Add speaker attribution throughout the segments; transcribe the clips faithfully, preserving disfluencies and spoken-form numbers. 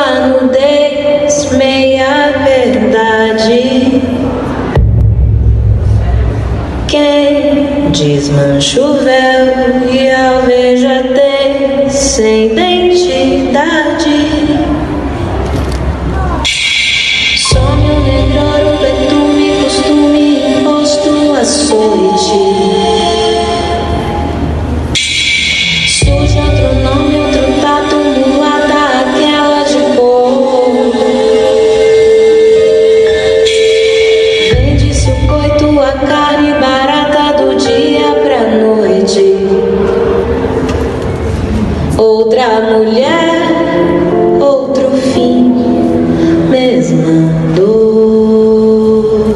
Speaker 1: sua nudez, meia verdade. Quem desmancha o véu e alveja ter sem identidade. Some o negror, o betume, costume imposto, açoite. Surge outro nome, outro tato, mulata, aquela de cor. Vende-se o coito, a carne barata do dia pra noite. Outra mulher, outro fim, mesma dor.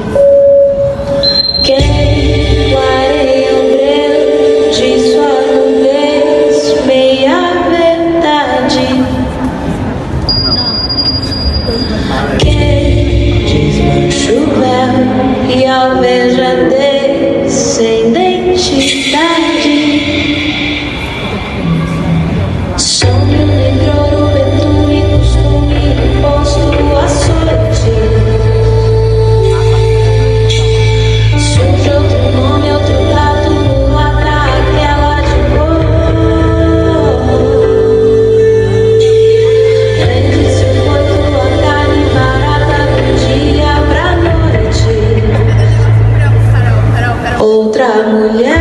Speaker 1: Quem clareia o breu de sua nudez, meia verdade. Quem desmancha o véu e alveja ter sem identidade. Some o negror, o betume, costume imposto, açoite. Surge outro nome, outro tato, mulata, aquela de cor. Vende-se o coito, a carne barata do dia pra noite. Outra mulher.